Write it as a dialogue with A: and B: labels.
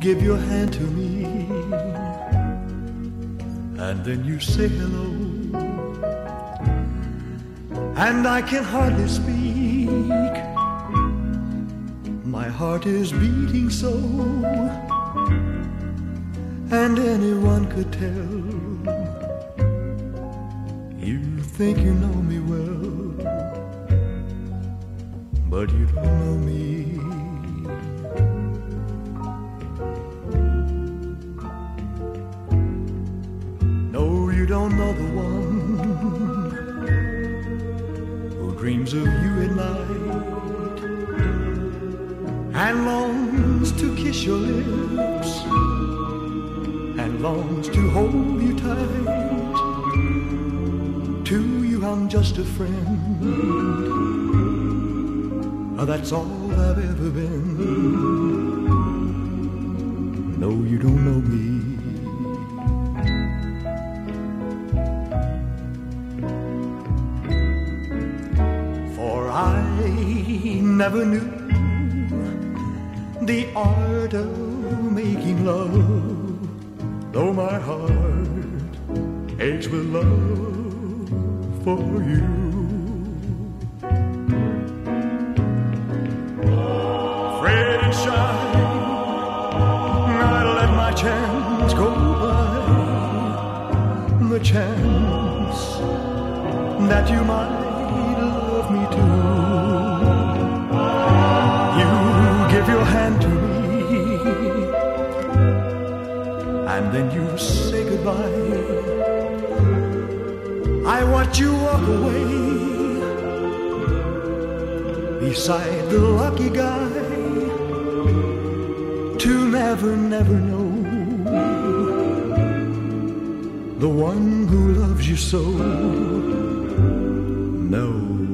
A: give your hand to me, and then you say hello, and I can hardly speak. My heart is beating so, and anyone could tell. You think you know me well, but you don't know me. No, you don't know the one who dreams of you at night and longs to kiss your lips and longs to hold you tight. To you I'm just a friend, that's all I've ever been. No, you don't know me. For I never knew the art of making love, though my heart aches with love for you. Afraid and shy, I let my chance go by, the chance that you might love me too. You give your hand to me, and then you say goodbye. I watch you walk away beside the lucky guy, to never, never know the one who loves you so. No.